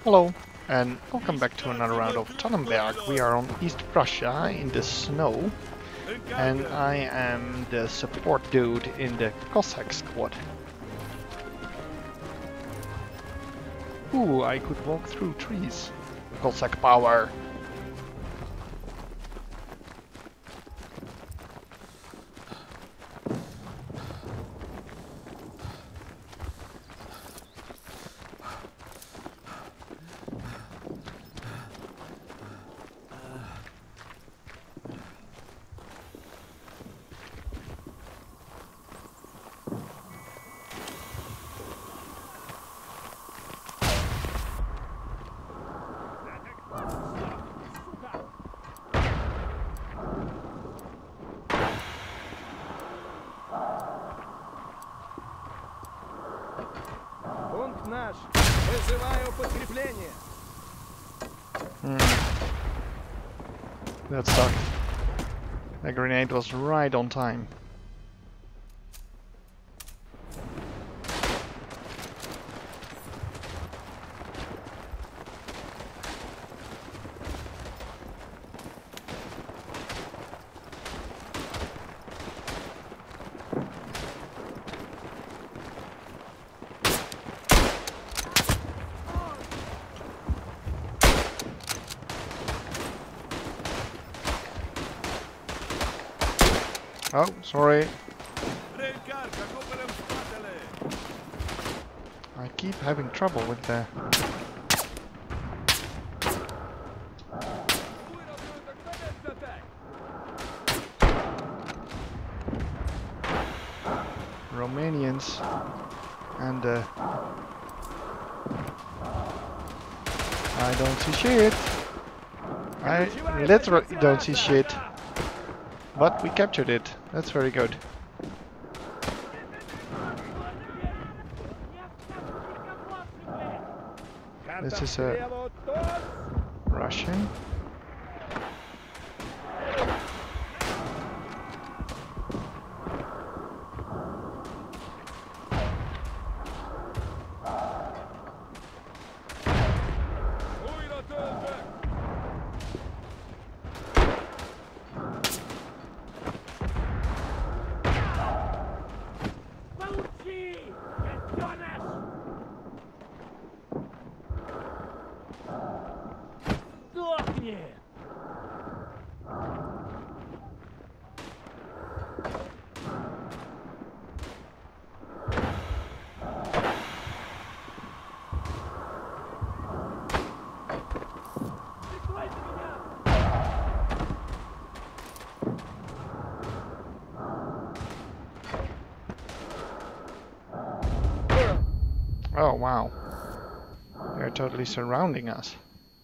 Hello, and welcome back to another round of Tannenberg. We are on East Prussia in the snow, and I am the support dude in the Cossack squad. Ooh, I could walk through trees. Cossack power. Наш. Вызываю подкрепление. That sucked. The grenade was right on time. Oh, sorry. I keep having trouble with the... Romanians and I don't see shit. I literally don't see shit. But we captured it. That's very good. This is a Russian. Oh wow, they're totally surrounding us.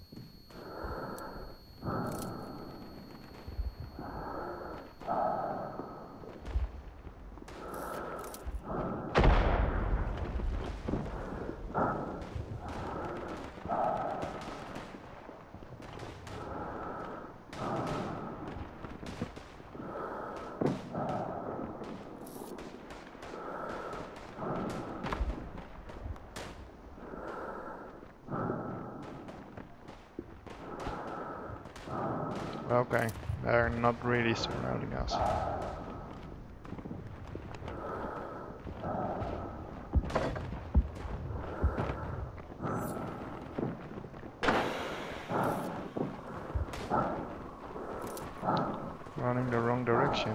Okay, they're not really surrounding us. Running the wrong direction.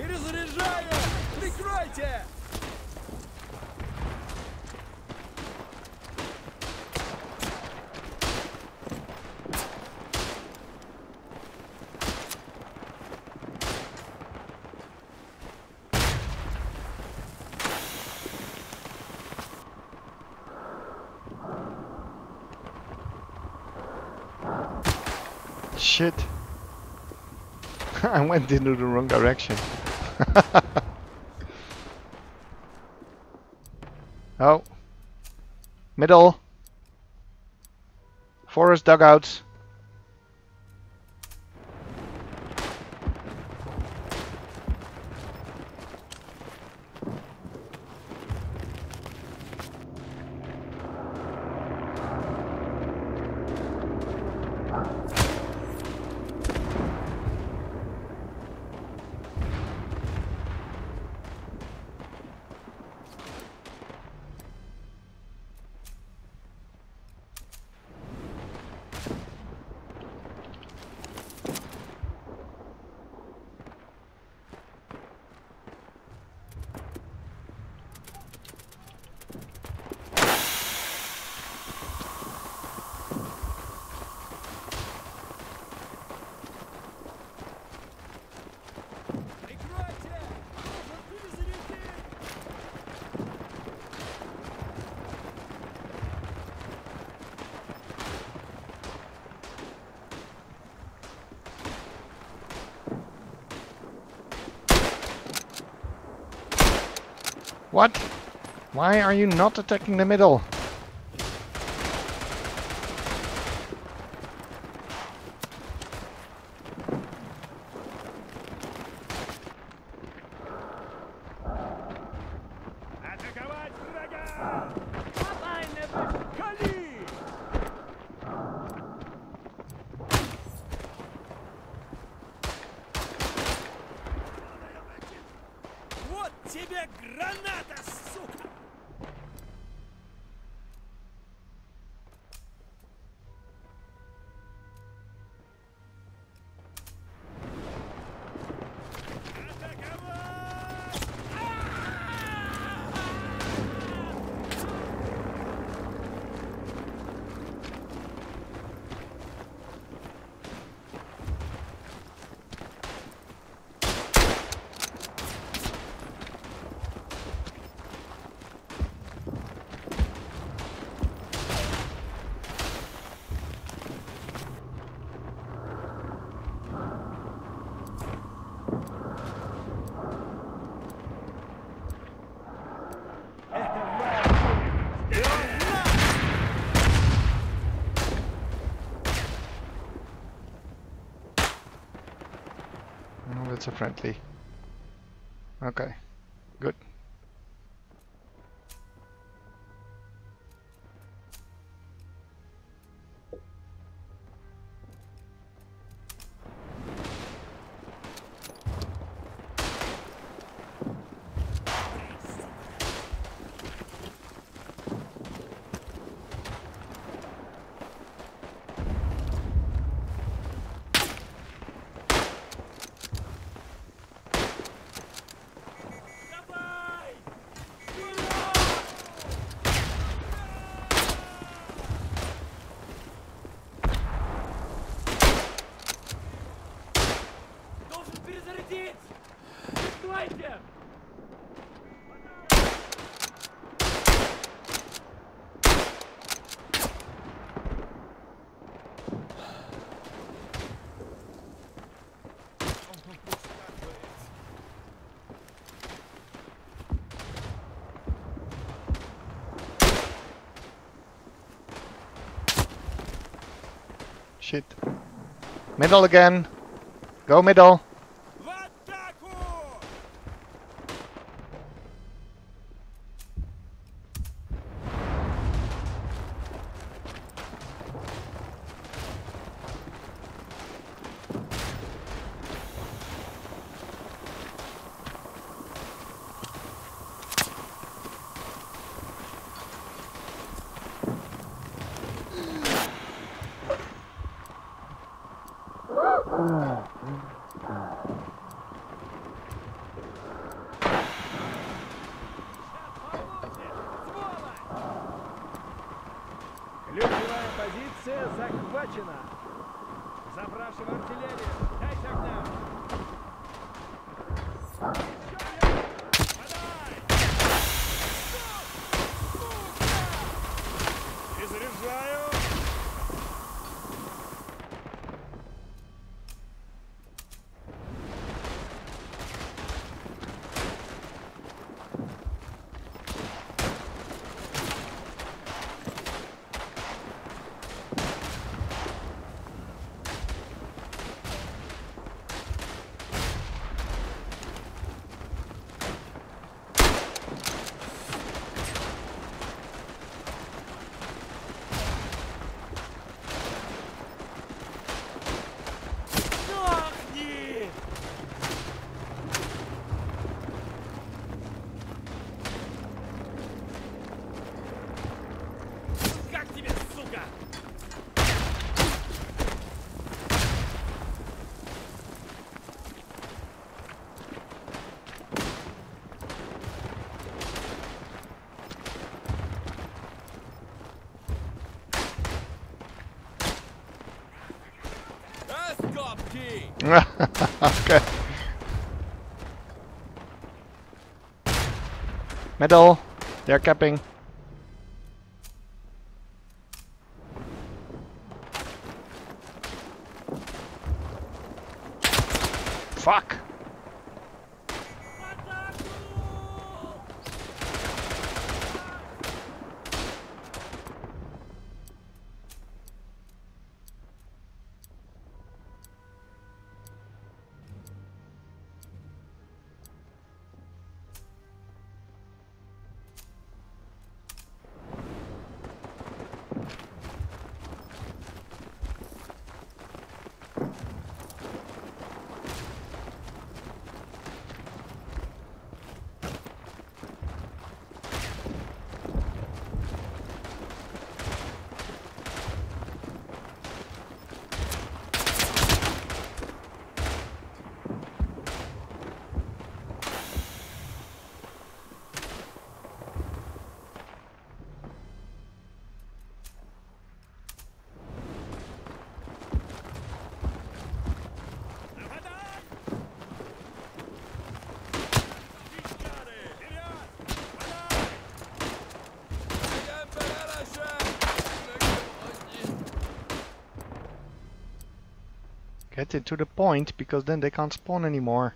Перезаряжаю! Прикройте! Shit. I went into the wrong direction. Oh. Middle. Forest dugouts. What? Why are you not attacking the middle? Атаковать врага! Кали! Вот тебе граната, сука! Oh, that's a friendly. Okay, good. Shit. Middle again. Go middle. В атаку! захвачена! Запрашиваю артиллерию! Дайте огня! Перезаряжаю! Как тебе, сука? Раскопки! Okay. Metal. They're capping. Fuck. Get it to the point, because then they can't spawn anymore.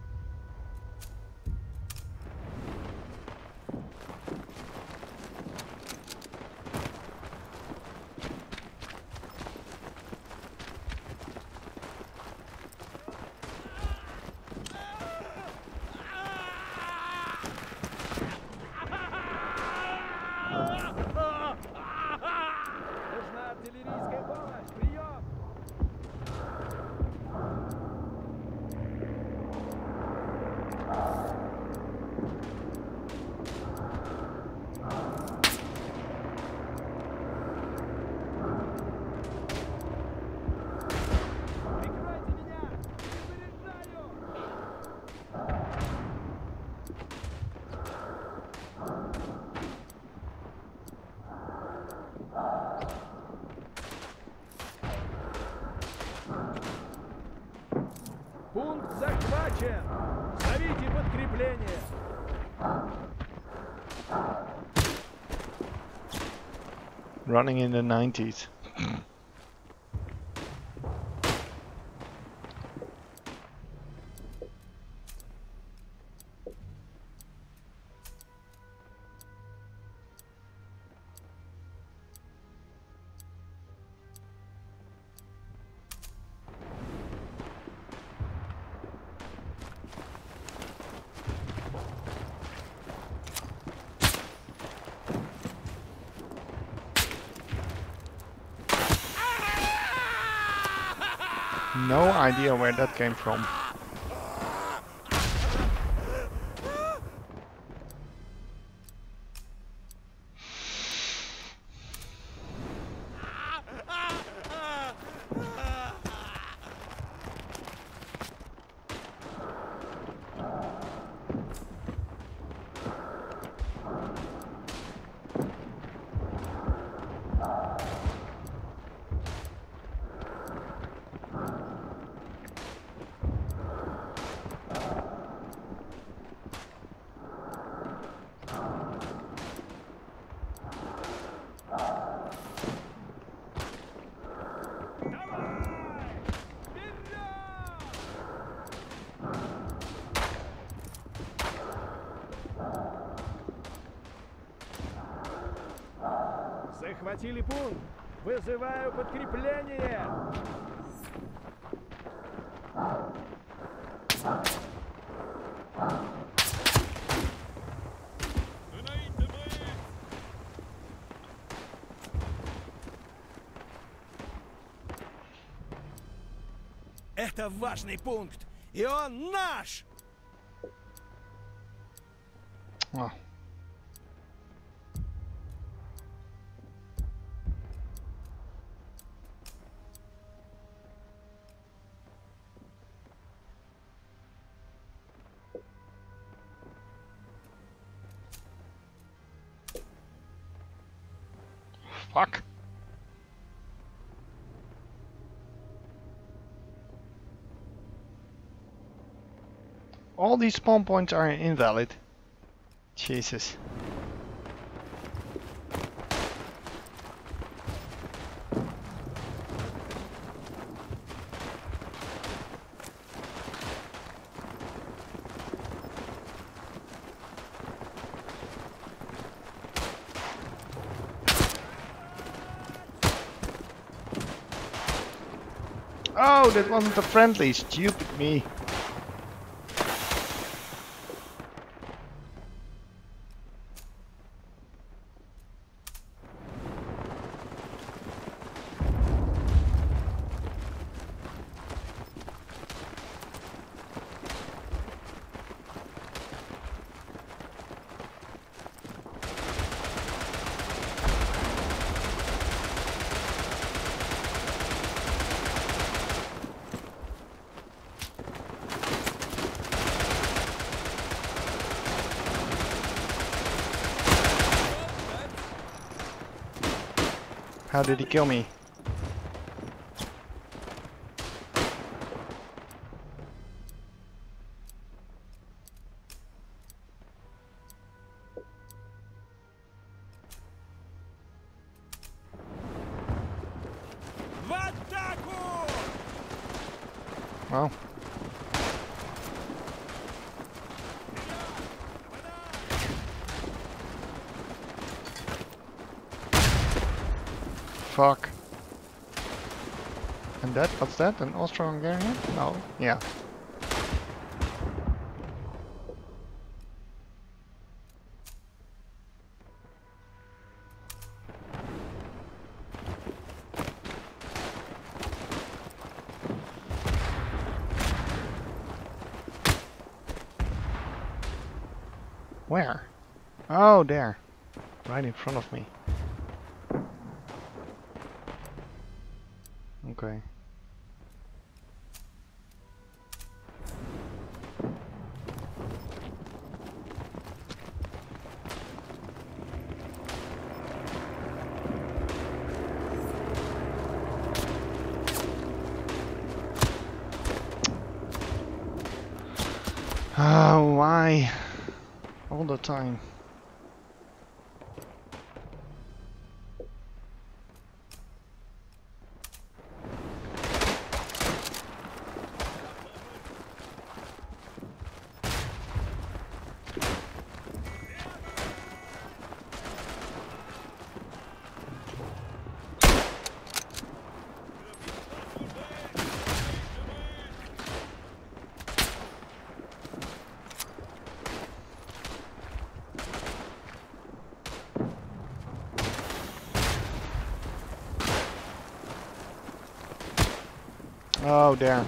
Нужна артиллерийская помощь! Прием! Прикройте меня! Перезаряжаю! Пункт захвачен! Зовите подкрепление! Running in the 90s. No idea where that came from. Захватили пункт. Вызываю подкрепление. Это важный пункт, и он наш! Oh. Fuck. All these spawn points are invalid. Jesus. Oh, that wasn't a friendly, stupid me. How did he kill me? В атаку! Well. Fuck. And that, what's that? An Austro-Hungarian? No. Yeah. Where? Oh, there. Right in front of me. Okay. Oh, why? All the time. Oh, damn.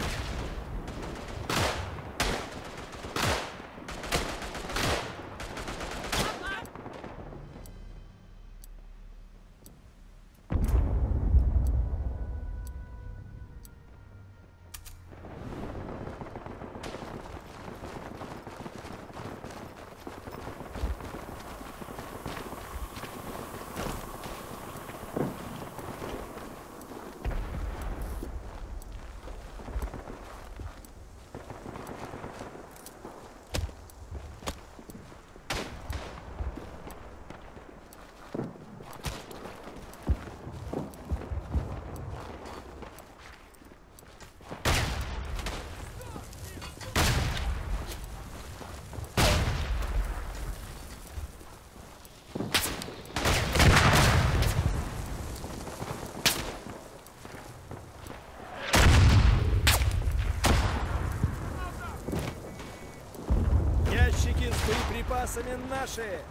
припасами наши!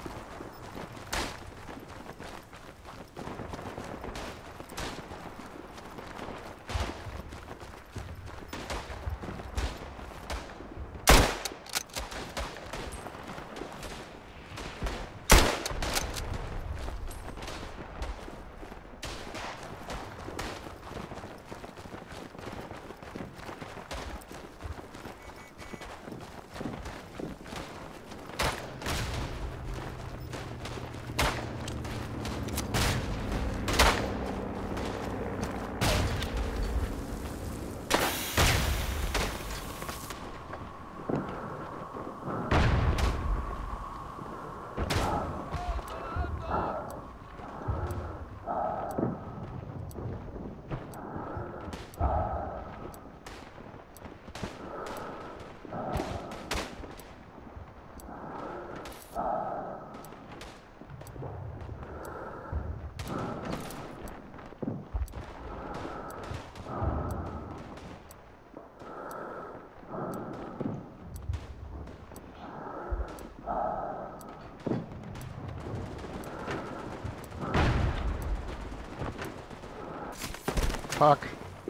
Fuck.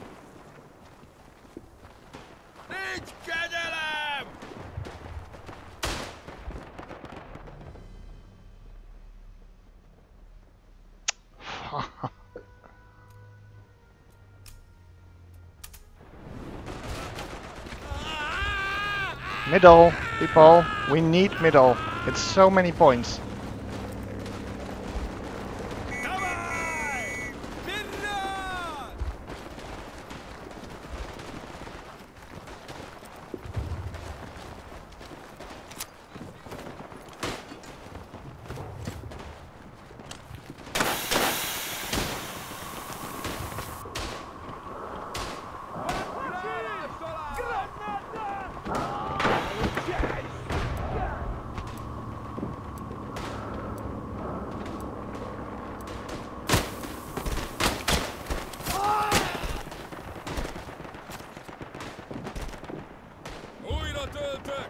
Быть каделем! Middle, people. We need middle. It's so many points. Давай! Вперед! Újra töltök!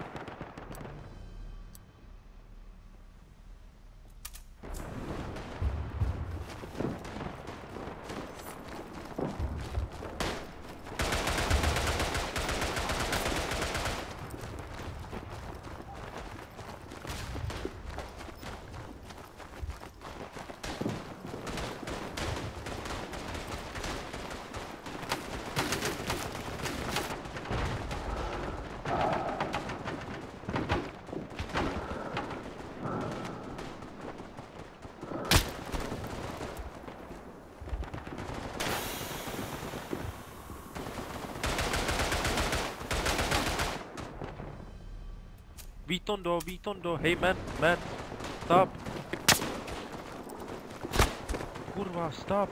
Vitondo, hey man, stop. Kurwa, stop.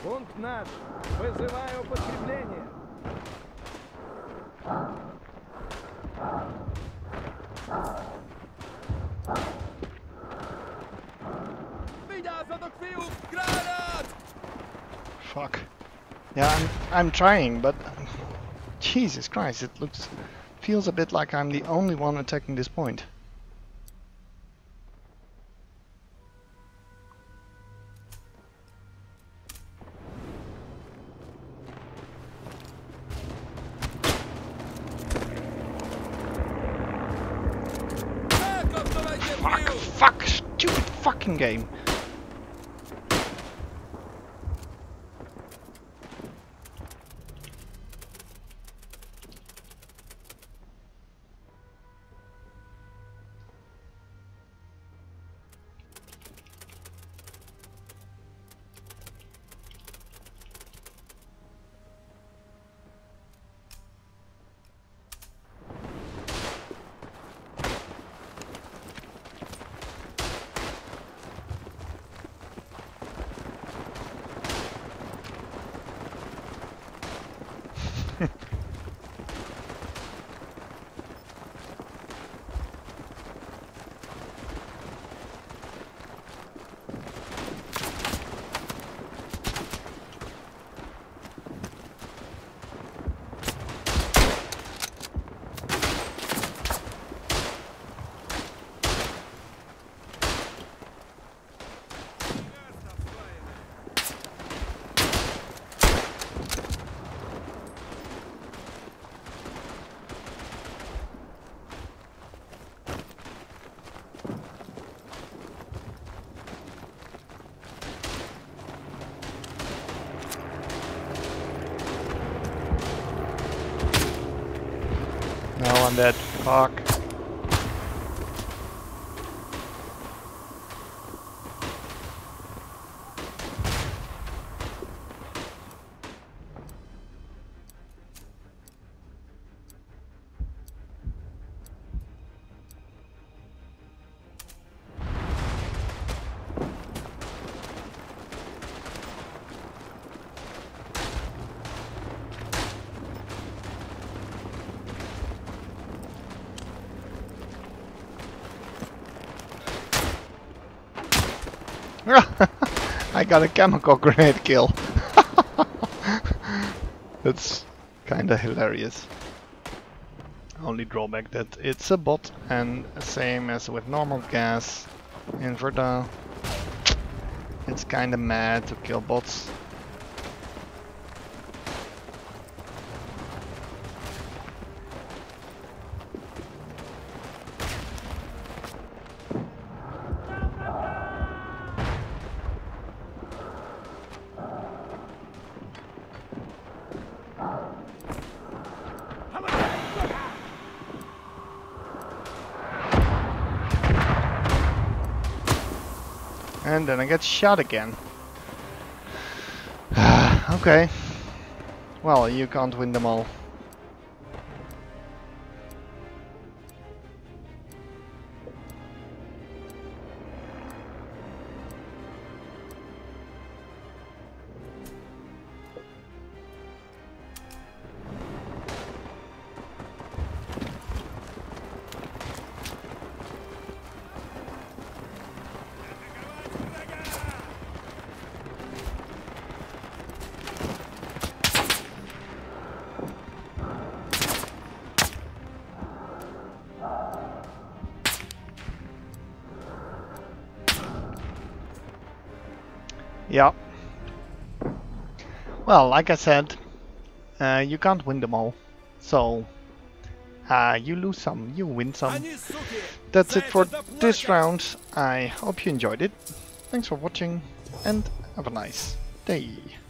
Пункт наш. Вызываю подкрепление. Fuck. Yeah, I'm trying, but Jesus Christ, it feels a bit like I'm the only one attacking this point. Fuck, stupid fucking game. No, I'm dead. Fuck. I got a chemical grenade kill. That's kinda hilarious. Only drawback that it's a bot, and same as with normal gas inverter, it's kinda mad to kill bots. And then I get shot again. Okay. Well, you can't win them all. Yeah. Well, like I said, you can't win them all. So, you lose some, you win some. That's it for this round. I hope you enjoyed it. Thanks for watching and have a nice day.